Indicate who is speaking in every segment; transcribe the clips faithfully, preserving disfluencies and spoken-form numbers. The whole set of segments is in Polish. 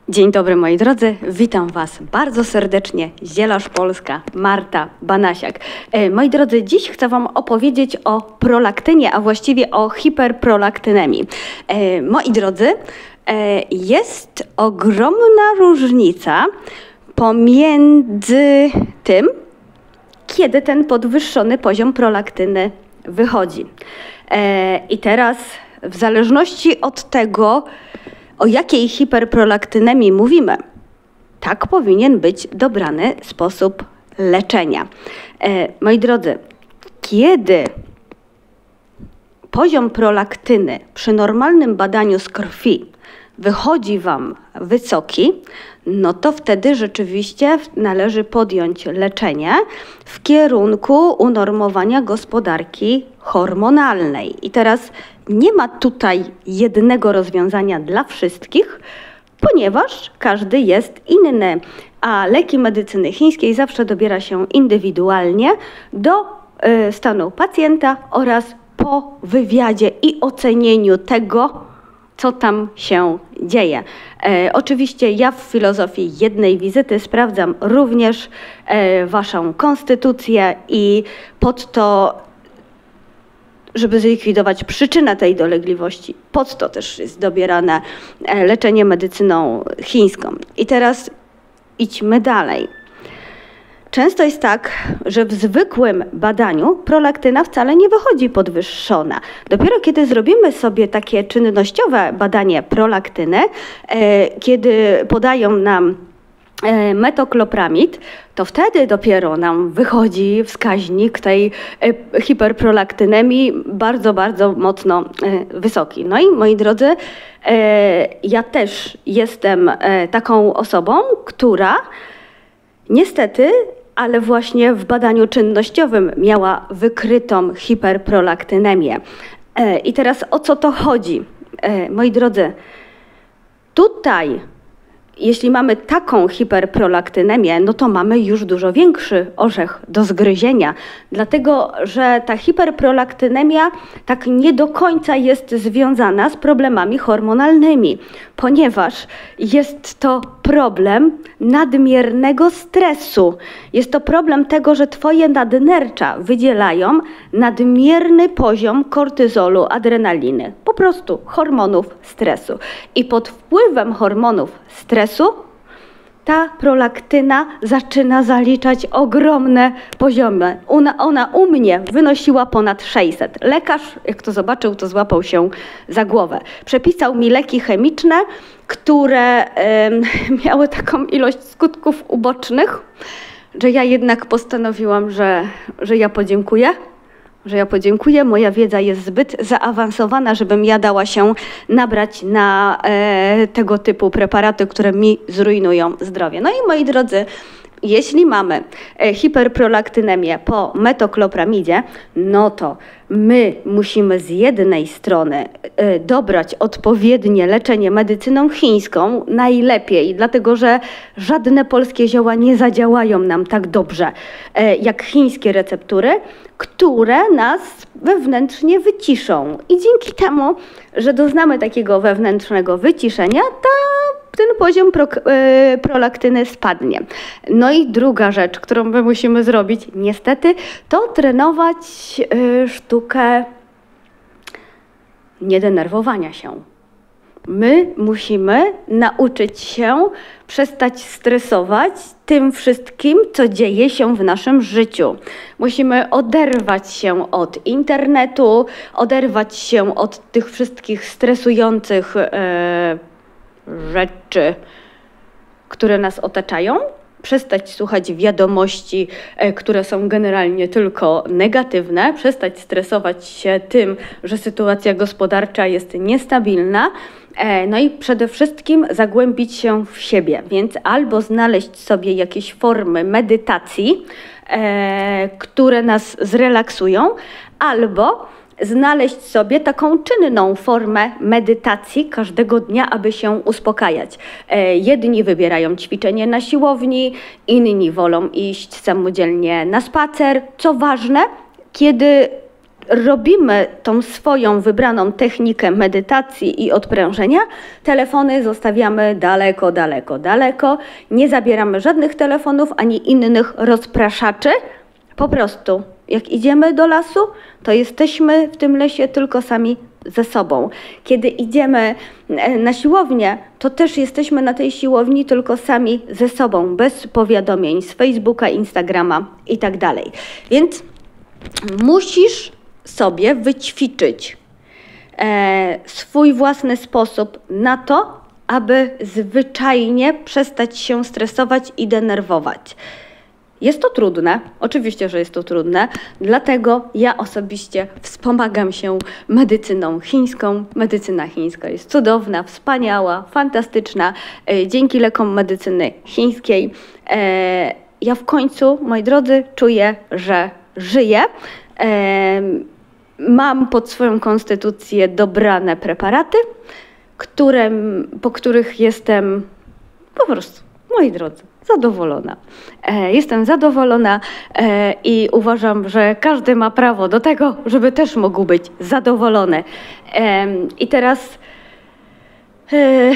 Speaker 1: Dzień dobry moi drodzy, witam Was bardzo serdecznie, Zielarz Polska, Marta Banasiak. E, moi drodzy, dziś chcę Wam opowiedzieć o prolaktynie, a właściwie o hiperprolaktynemii. E, moi drodzy, e, jest ogromna różnica pomiędzy tym, kiedy ten podwyższony poziom prolaktyny wychodzi. E, I teraz w zależności od tego, o jakiej hiperprolaktynemii mówimy, tak powinien być dobrany sposób leczenia. E, moi drodzy, kiedy poziom prolaktyny przy normalnym badaniu z krwi wychodzi Wam wysoki, no to wtedy rzeczywiście należy podjąć leczenie w kierunku unormowania gospodarki hormonalnej. I teraz nie ma tutaj jednego rozwiązania dla wszystkich, ponieważ każdy jest inny, a leki medycyny chińskiej zawsze dobiera się indywidualnie do y, stanu pacjenta oraz po wywiadzie i ocenieniu tego, co tam się dzieje. E, oczywiście ja w filozofii jednej wizyty sprawdzam również e, Waszą konstytucję i pod to, żeby zlikwidować przyczynę tej dolegliwości, pod to też jest dobierane e, leczenie medycyną chińską. I teraz idźmy dalej. Często jest tak, że w zwykłym badaniu prolaktyna wcale nie wychodzi podwyższona. Dopiero kiedy zrobimy sobie takie czynnościowe badanie prolaktyny, e, kiedy podają nam e, metoklopramid, to wtedy dopiero nam wychodzi wskaźnik tej e, hiperprolaktynemii bardzo, bardzo mocno e, wysoki. No i moi drodzy, e, ja też jestem e, taką osobą, która niestety, ale właśnie w badaniu czynnościowym miała wykrytą hiperprolaktynemię. E, I teraz o co to chodzi? E, moi drodzy, tutaj, jeśli mamy taką hiperprolaktynemię, no to mamy już dużo większy orzech do zgryzienia, dlatego że ta hiperprolaktynemia tak nie do końca jest związana z problemami hormonalnymi, ponieważ jest to problem nadmiernego stresu. Jest to problem tego, że Twoje nadnercza wydzielają nadmierny poziom kortyzolu, adrenaliny, po prostu hormonów stresu. I pod wpływem hormonów stresu ta prolaktyna zaczyna zaliczać ogromne poziomy. Ona, ona u mnie wynosiła ponad sześćset. Lekarz, jak to zobaczył, to złapał się za głowę. Przepisał mi leki chemiczne, które y, miały taką ilość skutków ubocznych, że ja jednak postanowiłam, że, że ja podziękuję. że ja podziękuję. Moja wiedza jest zbyt zaawansowana, żebym ja dała się nabrać na e, tego typu preparaty, które mi zrujnują zdrowie. No i moi drodzy, jeśli mamy e, hiperprolaktynemię po metoklopramide, no to my musimy z jednej strony e, dobrać odpowiednie leczenie medycyną chińską, najlepiej, dlatego że żadne polskie zioła nie zadziałają nam tak dobrze e, jak chińskie receptury, które nas wewnętrznie wyciszą. I dzięki temu, że doznamy takiego wewnętrznego wyciszenia, ta, ten poziom pro, e, prolaktyny spadnie. No i druga rzecz, którą my musimy zrobić, niestety, to trenować e, sztukę niedenerwowania się. My musimy nauczyć się przestać stresować tym wszystkim, co dzieje się w naszym życiu. Musimy oderwać się od internetu, oderwać się od tych wszystkich stresujących e, rzeczy, które nas otaczają. Przestać słuchać wiadomości, e, które są generalnie tylko negatywne, przestać stresować się tym, że sytuacja gospodarcza jest niestabilna, e, no i przede wszystkim zagłębić się w siebie, więc albo znaleźć sobie jakieś formy medytacji, e, które nas zrelaksują, albo znaleźć sobie taką czynną formę medytacji każdego dnia, aby się uspokajać. E, jedni wybierają ćwiczenie na siłowni, inni wolą iść samodzielnie na spacer. Co ważne, kiedy robimy tą swoją wybraną technikę medytacji i odprężenia, telefony zostawiamy daleko, daleko, daleko. Nie zabieramy żadnych telefonów ani innych rozpraszaczy. Po prostu, jak idziemy do lasu, to jesteśmy w tym lesie tylko sami ze sobą. Kiedy idziemy na siłownię, to też jesteśmy na tej siłowni tylko sami ze sobą, bez powiadomień z Facebooka, Instagrama i tak dalej. Więc musisz sobie wyćwiczyć e, swój własny sposób na to, aby zwyczajnie przestać się stresować i denerwować. Jest to trudne, oczywiście, że jest to trudne, dlatego ja osobiście wspomagam się medycyną chińską. Medycyna chińska jest cudowna, wspaniała, fantastyczna. Dzięki lekom medycyny chińskiej ja w końcu, moi drodzy, czuję, że żyję. Mam pod swoją konstytucję dobrane preparaty, które, po których jestem po prostu, moi drodzy, zadowolona. E, jestem zadowolona e, i uważam, że każdy ma prawo do tego, żeby też mógł być zadowolony. E, I teraz e,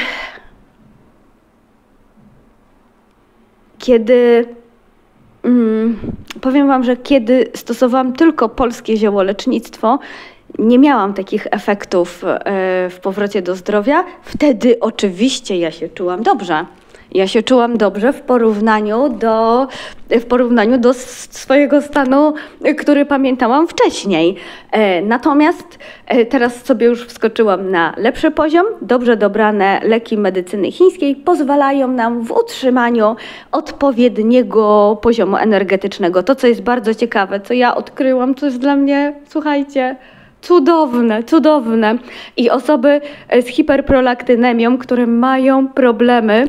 Speaker 1: kiedy mm, powiem wam, że kiedy stosowałam tylko polskie ziołolecznictwo, nie miałam takich efektów e, w powrocie do zdrowia. Wtedy oczywiście ja się czułam dobrze. Ja się czułam dobrze w porównaniu do, w porównaniu do swojego stanu, który pamiętałam wcześniej. E, natomiast e, teraz sobie już wskoczyłam na lepszy poziom. Dobrze dobrane leki medycyny chińskiej pozwalają nam w utrzymaniu odpowiedniego poziomu energetycznego. To, co jest bardzo ciekawe, co ja odkryłam, co jest dla mnie, słuchajcie, cudowne, cudowne. I osoby z hiperprolaktynemią, które mają problemy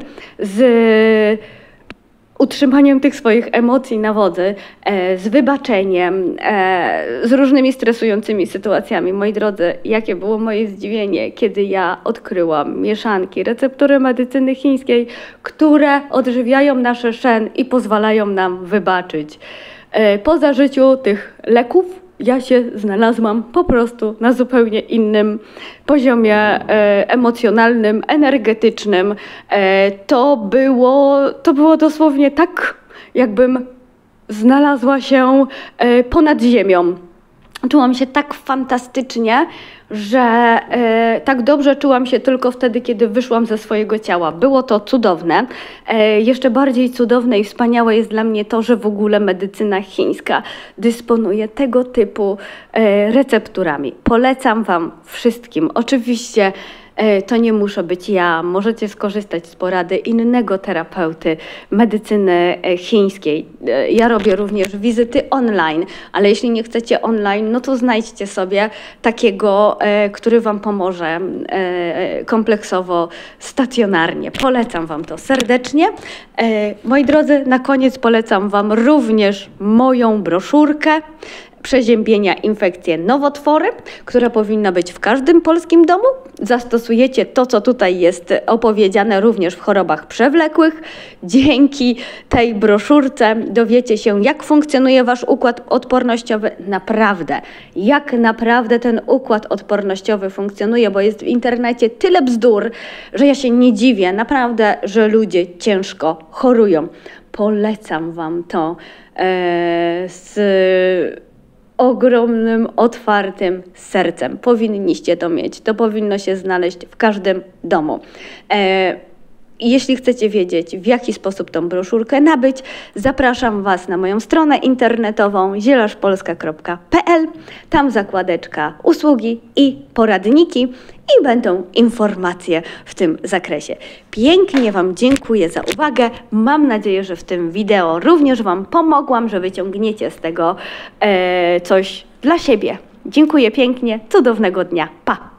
Speaker 1: z utrzymaniem tych swoich emocji na wodzy, z wybaczeniem, z różnymi stresującymi sytuacjami. Moi drodzy, jakie było moje zdziwienie, kiedy ja odkryłam mieszanki, receptury medycyny chińskiej, które odżywiają nasz szen i pozwalają nam wybaczyć. Po zażyciu tych leków ja się znalazłam po prostu na zupełnie innym poziomie e, emocjonalnym, energetycznym. E, to było, to było dosłownie tak, jakbym znalazła się e, ponad ziemią. Czułam się tak fantastycznie, że e, tak dobrze czułam się tylko wtedy, kiedy wyszłam ze swojego ciała. Było to cudowne. E, jeszcze bardziej cudowne i wspaniałe jest dla mnie to, że w ogóle medycyna chińska dysponuje tego typu e, recepturami. Polecam wam wszystkim. Oczywiście to nie muszę być ja. Możecie skorzystać z porady innego terapeuty medycyny chińskiej. Ja robię również wizyty online, ale jeśli nie chcecie online, no to znajdźcie sobie takiego, który wam pomoże kompleksowo, stacjonarnie. Polecam wam to serdecznie. Moi drodzy, na koniec polecam wam również moją broszurkę Przeziębienia, infekcje, nowotwory, która powinna być w każdym polskim domu. Zastosujecie to, co tutaj jest opowiedziane również w chorobach przewlekłych. Dzięki tej broszurce dowiecie się, jak funkcjonuje wasz układ odpornościowy. Naprawdę, jak naprawdę ten układ odpornościowy funkcjonuje, bo jest w internecie tyle bzdur, że ja się nie dziwię, naprawdę, że ludzie ciężko chorują. Polecam wam to e, z ogromnym, otwartym sercem. Powinniście to mieć. To powinno się znaleźć w każdym domu. E, jeśli chcecie wiedzieć, w jaki sposób tą broszurkę nabyć, zapraszam was na moją stronę internetową zielarspolska kropka p l. Tam zakładeczka usługi i poradniki i będą informacje w tym zakresie. Pięknie wam dziękuję za uwagę. Mam nadzieję, że w tym wideo również wam pomogłam, że wyciągniecie z tego e, coś dla siebie. Dziękuję pięknie. Cudownego dnia. Pa!